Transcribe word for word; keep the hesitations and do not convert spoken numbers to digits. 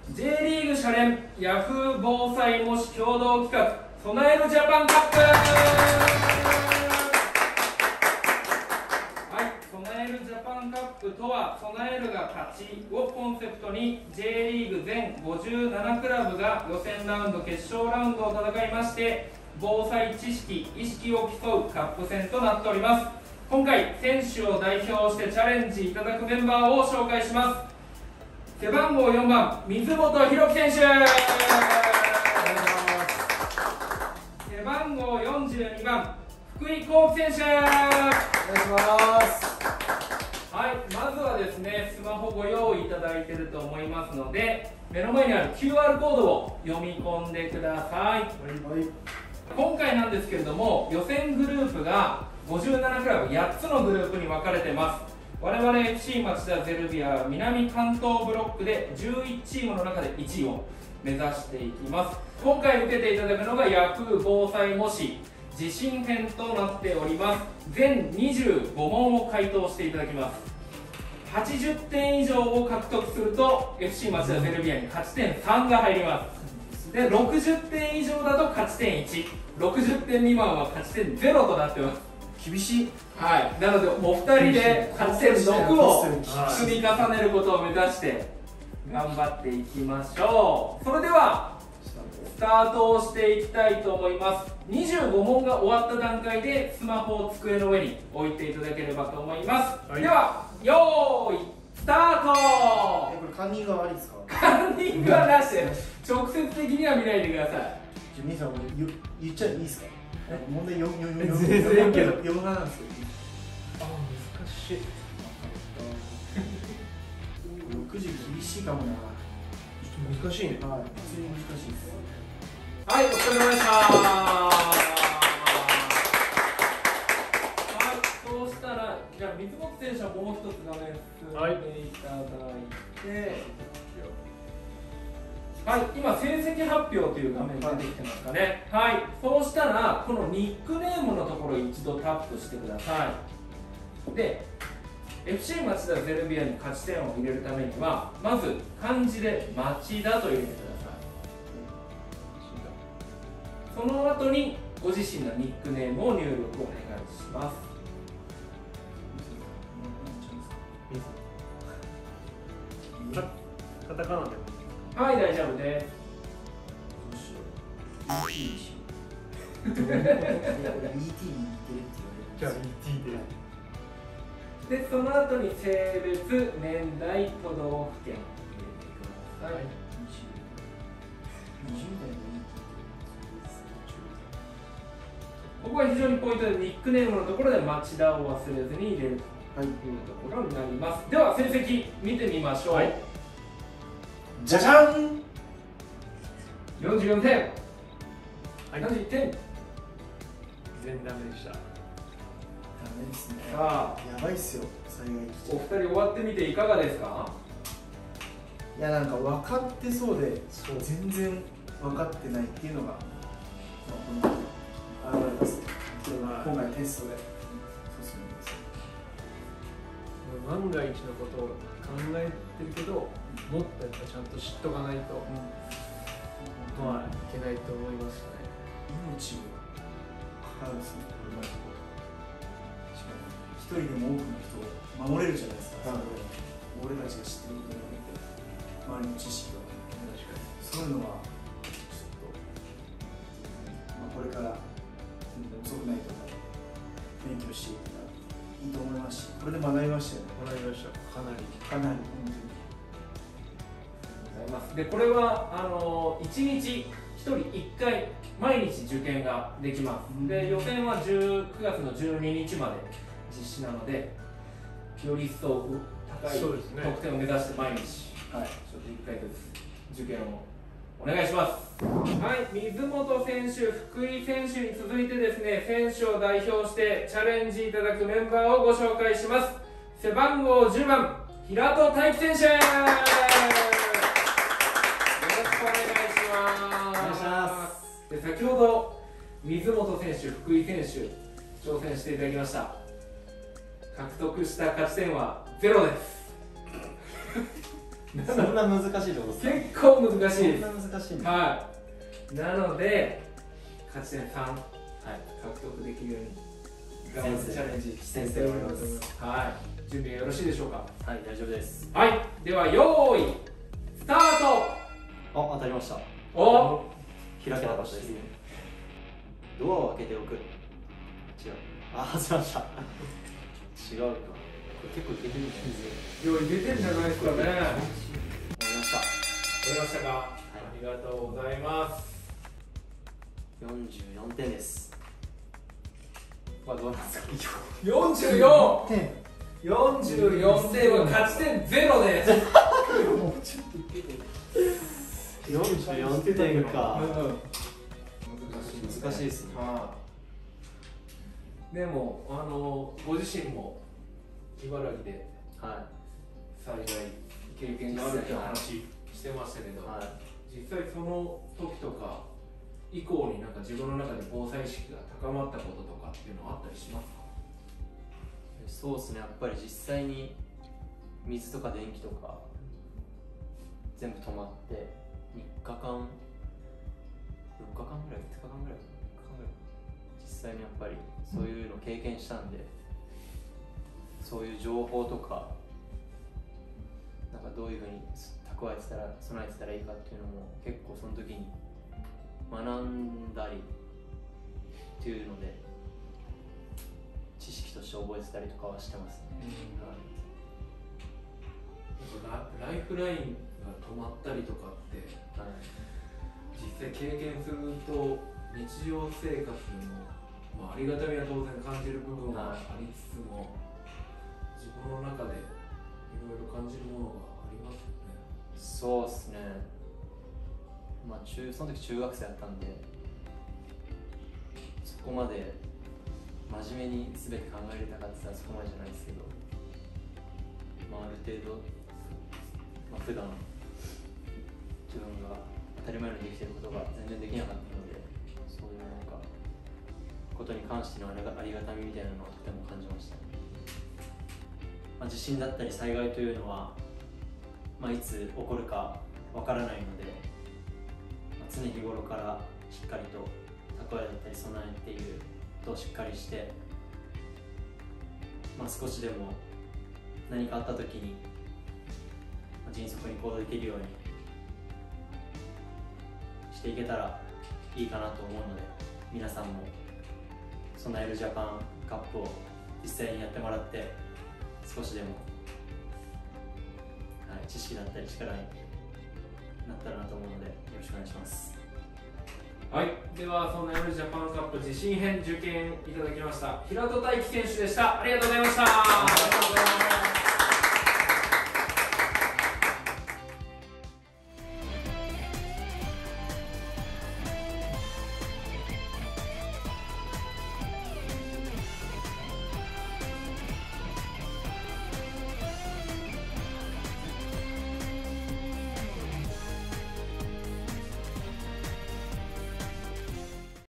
J リーグ社連ヤフー防災模試共同企画備えるジャパンカップ。はい、備えるジャパンカップとは、備えるが勝ちをコンセプトに J リーグ全ごじゅうななクラブが予選ラウンド決勝ラウンドを戦いまして、防災知識意識を競うカップ戦となっております。今回選手を代表してチャレンジいただくメンバーを紹介します。背番号よんばん水本裕樹選手、背番号よんじゅうにばん福井幸輝選手、お願いします。はい、まずはですね、スマホご用意いただいていると思いますので、目の前にある キューアール コードを読み込んでください。はいはい、今回なんですけれども、予選グループがごじゅうななクラブやっつのグループに分かれてます。我々 エフシー 町田ゼルビア南関東ブロックでじゅういちチームの中でいちいを目指していきます。今回受けていただくのがヤフー防災模試地震編となっております。全にじゅうごもんを回答していただきます。はちじゅってん以上を獲得すると エフシー 町田ゼルビアに勝ち点さんが入ります。でろくじゅってん以上だと勝ち点いち、ろくじゅってん未満は勝ち点ゼロとなっています。厳しい。はい、なのでお二人で勝ち点ろくを積み重ねることを目指して頑張っていきましょう。それではスタートをしていきたいと思います。にじゅうごもんが終わった段階でスマホを机の上に置いていただければと思います、はい、ではよーいスタート。 え、これカンニングは悪いですか？ カンニングはなしで直接的には見ないでください。 じゃあ皆さん言, 言っちゃいいですか？問題読む全然けど読む派なんですよ。 あ、難しい。 ろくじ厳しいかもな。ちょっと難しいね。 はい、普通に難しいです。 はい、お疲れ様でした。はい、そうしたら、じゃあ水本選手はもう一つ画面進んでいただいて、はい、はい、今成績発表という画面が出てきてますかね。はい、そうしたらこのニックネームのところを一度タップしてください。で エフシー 町田ゼルビアに勝ち点を入れるためには、まず漢字で町田と入れてください。その後にご自身のニックネームを入力お願いします。 カタカナで。 はい、大丈夫です。 どうしよう。イーティー に似てるって言われる。 じゃあ イーティー で。 で、その後に性別、年代、都道府県入れてください。 にじゅう代の イーティー。 ここは非常にポイントで、ニックネームのところで町田を忘れずに入れるというところになります。では成績見てみましょう。はい、 じゃじゃん。 よんじゅうよんてん、はい、よんじゅういってん。 全然ダメでした。 ダメですね。 さあ、 やばいっすよ、災害お二人終わってみていかがですか？ いや、なんか分かってそうで全然分かってないっていうのが、まあ、この現れます。今回テストで万が一のことを考えてるけど、もっとやっぱちゃんと知っとかないと、うん、まあいけないと思いましたね。 命をかかるんですね。一人でも多くの人を守れるじゃないですか。俺たちが知ってることによって周りの知識を、そういうのはちょっと、まあ、これから遅くないと勉強していったらいいと思いますし、これで学びましたよね。 学びました。かなりかなりございます。で、これはあのいちにちひとりいっかい毎日受験ができます。で、予選はくがつのじゅうににちまで実施なので、より一層高い得点を目指して毎日、はい、ちょっといっかいずつ受験をお願いします。はい、水本選手、福井選手に続いてですね、選手を代表してチャレンジいただくメンバーをご紹介します。背番号じゅうばん平戸大輝選手、よろしくお願いします。お願いします。で、先ほど水本選手、福井選手挑戦していただきました。獲得した勝ち点はゼロです。 そんな難しいってことですか？ 結構難しいです。 そんな難しいんだ。 はいなので勝ち点さん、はい、獲得できるように頑張ってチャレンジしております。はい、準備よろしいでしょうか？ はい、大丈夫です。 はい、では用意スタート。 あ、当たりました。 お、 開けなかったですね。ドアを開けておく。違う。あ、外しました。違うか。これ結構いけてるんですよ。 用意出てるんじゃないですかね。 終わりました。 終わりましたか？はい、ありがとうございます。 よんじゅうよんてんです。これどうなんですか？ よんじゅうよん。よんじゅうよんてんは勝ち点ゼロです。 もうちょっといけてよんじゅうよんてんか。難しいですね。 でもあのご自身も茨城で災害経験があるって話してましたけど、はい、実際その時とか以降になんか自分の中で防災意識が高まったこととかっていうのはあったりしますか？ そうですね、やっぱり実際に水とか電気とか全部止まってみっかかんよっかかんぐらいみっかかんぐらい実際にやっぱりそういうのを経験したんで、そういう情報とかなんかどういうふうに蓄えてたら備えてたらいいかっていうのも結構その時に学んだりっていうので知識として覚えてたりとかはしてますね。 ライフラインが止まったりとかって、はい、実際経験すると日常生活の、まあ、ありがたみは当然感じる部分はありつつも、自分の中でいろいろ感じるものがありますよね。 そうですね、まあ、中その時中学生だったんでそこまで真面目に全て考えれたかって言ったらそこまでじゃないですけど、まあ、ある程度、まあ、普段自分が当たり前にできていることが全然できなかったので、そういうなんかことに関してのありがたみみたいなのをとても感じました。まあ、地震だったり災害というのは、まあ、いつ起こるかわからないので、まあ、常日頃からしっかりと蓄えだったり備えっていうことをしっかりして、まあ、少しでも何かあった時に迅速に行動できるようにしていけたらいいかなと思うので、皆さんも備えるジャパンカップを実際にやってもらって少しでも、はい、知識だったり力になったらなと思うのでよろしくお願いします。 はい、ではそんな エル ジャパンカップ地震編受験いただきました平戸大輝選手でした。ありがとうございました。